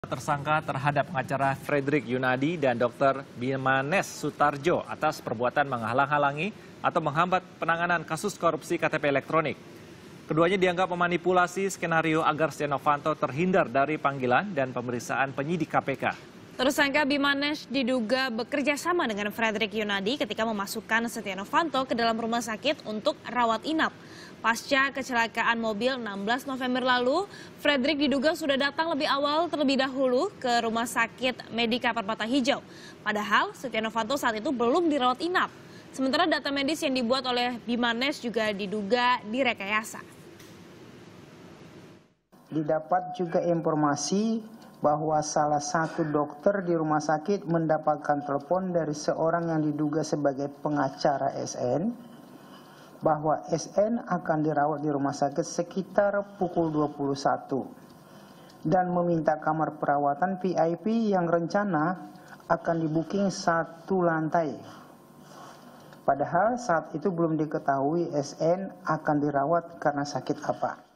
Tersangka terhadap pengacara Fredrik Yunadi dan Dr. Bimanes Sutarjo atas perbuatan menghalang-halangi atau menghambat penanganan kasus korupsi KTP elektronik. Keduanya dianggap memanipulasi skenario agar Setia Novanto terhindar dari panggilan dan pemeriksaan penyidik KPK. Tersangka Bimanes diduga bekerja sama dengan Fredrik Yunadi ketika memasukkan Setia Novanto ke dalam rumah sakit untuk rawat inap. Pasca kecelakaan mobil 16 November lalu, Fredrik diduga sudah datang lebih awal terlebih dahulu ke rumah sakit Medika Permata Hijau. Padahal Setia Novanto saat itu belum dirawat inap. Sementara data medis yang dibuat oleh Bimanes juga diduga direkayasa. Didapat juga informasi bahwa salah satu dokter di rumah sakit mendapatkan telepon dari seorang yang diduga sebagai pengacara SN bahwa SN akan dirawat di rumah sakit sekitar pukul 21 dan meminta kamar perawatan VIP yang rencana akan dibuking 1 lantai. Padahal saat itu belum diketahui SN akan dirawat karena sakit apa.